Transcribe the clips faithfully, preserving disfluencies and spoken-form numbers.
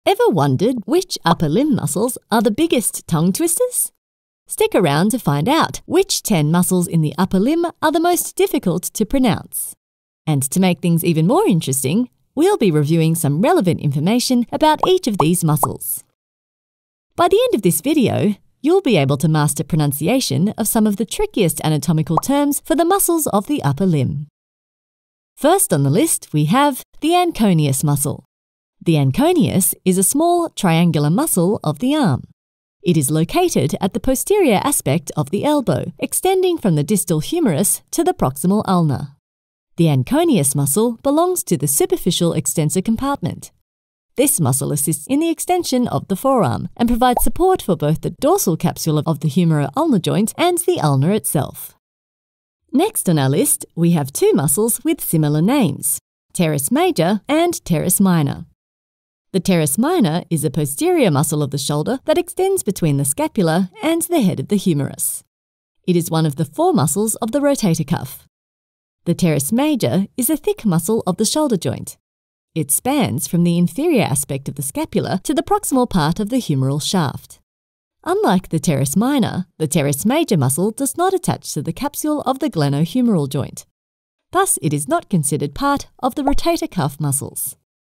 Ever wondered which upper limb muscles are the biggest tongue twisters? Stick around to find out which ten muscles in the upper limb are the most difficult to pronounce. And to make things even more interesting, we'll be reviewing some relevant information about each of these muscles. By the end of this video, you'll be able to master pronunciation of some of the trickiest anatomical terms for the muscles of the upper limb. First on the list, we have the Anconeus muscle. The Anconeus is a small triangular muscle of the arm. It is located at the posterior aspect of the elbow, extending from the distal humerus to the proximal ulna. The Anconeus muscle belongs to the superficial extensor compartment. This muscle assists in the extension of the forearm and provides support for both the dorsal capsule of the humero-ulnar joint and the ulna itself. Next on our list, we have two muscles with similar names, Teres Major and Teres Minor. The Teres Minor is a posterior muscle of the shoulder that extends between the scapula and the head of the humerus. It is one of the four muscles of the rotator cuff. The Teres Major is a thick muscle of the shoulder joint. It spans from the inferior aspect of the scapula to the proximal part of the humeral shaft. Unlike the Teres Minor, the Teres Major muscle does not attach to the capsule of the glenohumeral joint. Thus, it is not considered part of the rotator cuff muscles.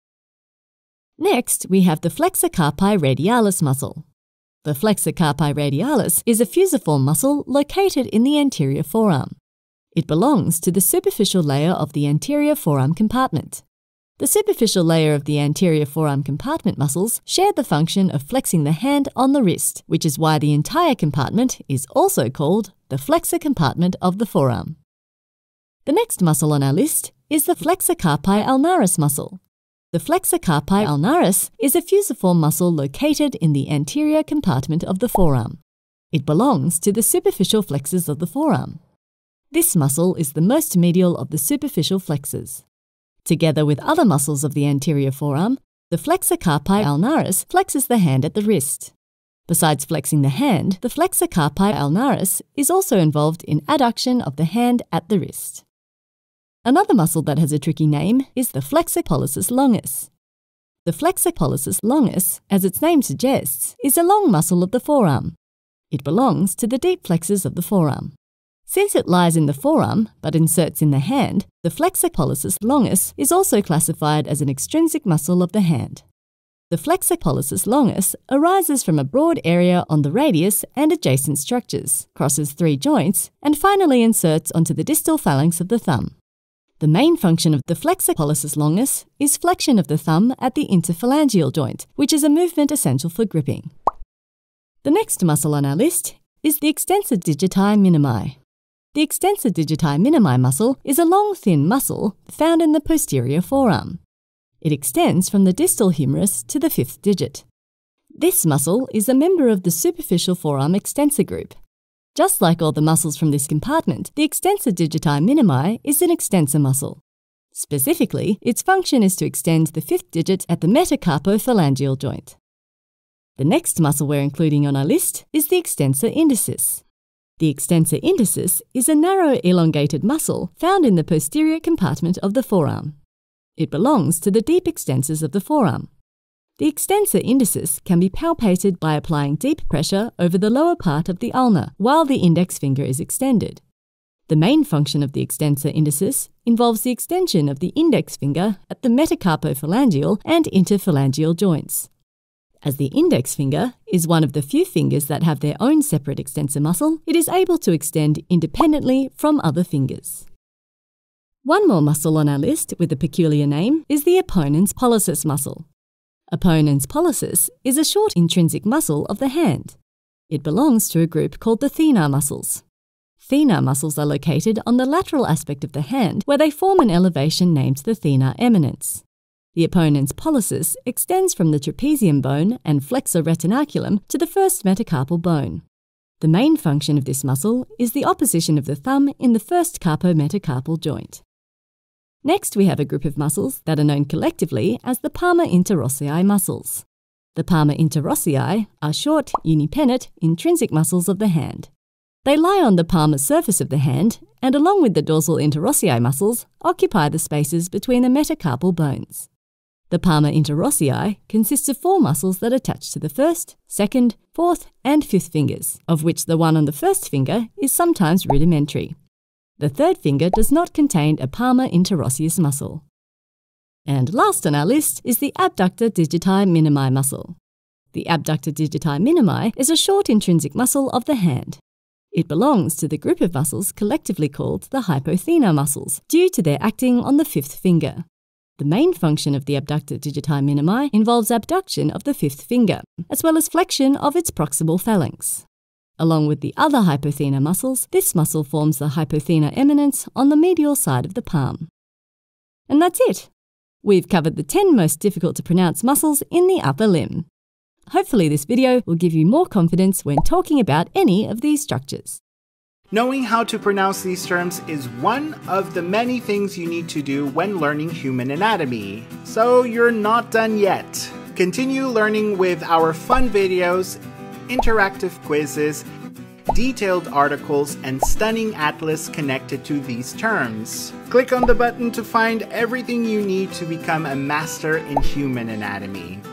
Next, we have the Flexor Carpi radialis muscle. The Flexor Carpi radialis is a fusiform muscle located in the anterior forearm. It belongs to the superficial layer of the anterior forearm compartment. The superficial layer of the anterior forearm compartment muscles share the function of flexing the hand on the wrist, which is why the entire compartment is also called the flexor compartment of the forearm. The next muscle on our list is the Flexor Carpi ulnaris muscle. The Flexor Carpi ulnaris is a fusiform muscle located in the anterior compartment of the forearm. It belongs to the superficial flexors of the forearm. This muscle is the most medial of the superficial flexors. Together with other muscles of the anterior forearm, the Flexor Carpi ulnaris flexes the hand at the wrist. Besides flexing the hand, the Flexor Carpi ulnaris is also involved in adduction of the hand at the wrist. Another muscle that has a tricky name is the Flexor Pollicis longus. The Flexor Pollicis longus, as its name suggests, is a long muscle of the forearm. It belongs to the deep flexors of the forearm. Since it lies in the forearm but inserts in the hand, the Flexor Pollicis longus is also classified as an extrinsic muscle of the hand. The Flexor Pollicis longus arises from a broad area on the radius and adjacent structures, crosses three joints, and finally inserts onto the distal phalanx of the thumb. The main function of the Flexor Pollicis longus is flexion of the thumb at the interphalangeal joint, which is a movement essential for gripping. The next muscle on our list is the Extensor Digiti Minimi. The Extensor Digiti Minimi muscle is a long, thin muscle found in the posterior forearm. It extends from the distal humerus to the fifth digit. This muscle is a member of the superficial forearm extensor group. Just like all the muscles from this compartment, the Extensor Digiti Minimi is an extensor muscle. Specifically, its function is to extend the fifth digit at the metacarpophalangeal joint. The next muscle we're including on our list is the Extensor Indices. The Extensor Indices is a narrow, elongated muscle found in the posterior compartment of the forearm. It belongs to the deep extensors of the forearm. The Extensor Indices can be palpated by applying deep pressure over the lower part of the ulna while the index finger is extended. The main function of the Extensor Indices involves the extension of the index finger at the metacarpophalangeal and interphalangeal joints. As the index finger is one of the few fingers that have their own separate extensor muscle, it is able to extend independently from other fingers. One more muscle on our list with a peculiar name is the Opponens pollicis muscle. Opponens pollicis is a short intrinsic muscle of the hand. It belongs to a group called the thenar muscles. Thenar muscles are located on the lateral aspect of the hand where they form an elevation named the thenar eminence. The Opponens pollicis extends from the trapezium bone and flexor retinaculum to the first metacarpal bone. The main function of this muscle is the opposition of the thumb in the first carpometacarpal joint. Next, we have a group of muscles that are known collectively as the Palmar Interossei muscles. The Palmar Interossei are short, unipennate, intrinsic muscles of the hand. They lie on the palmar surface of the hand and, along with the dorsal interossei muscles, occupy the spaces between the metacarpal bones. The Palmar Interossei consists of four muscles that attach to the first, second, fourth, and fifth fingers, of which the one on the first finger is sometimes rudimentary. The third finger does not contain a palmar interosseous muscle. And last on our list is the Abductor Digiti Minimi muscle. The Abductor Digiti Minimi is a short intrinsic muscle of the hand. It belongs to the group of muscles collectively called the hypothenar muscles, due to their acting on the fifth finger. The main function of the Abductor Digiti Minimi involves abduction of the fifth finger, as well as flexion of its proximal phalanx. Along with the other hypothenar muscles, this muscle forms the hypothenar eminence on the medial side of the palm. And that's it! We've covered the ten most difficult to pronounce muscles in the upper limb. Hopefully this video will give you more confidence when talking about any of these structures. Knowing how to pronounce these terms is one of the many things you need to do when learning human anatomy. So you're not done yet. Continue learning with our fun videos, interactive quizzes, detailed articles, and stunning atlas connected to these terms. Click on the button to find everything you need to become a master in human anatomy.